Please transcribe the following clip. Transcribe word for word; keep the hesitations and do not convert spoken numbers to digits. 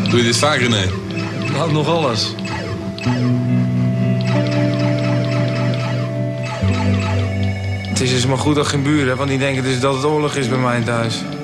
Doe je dit vaker, nee? Nou, nog alles. Het is dus maar goed dat ik geen buren heb, want die denken dus dat het oorlog is bij mij thuis.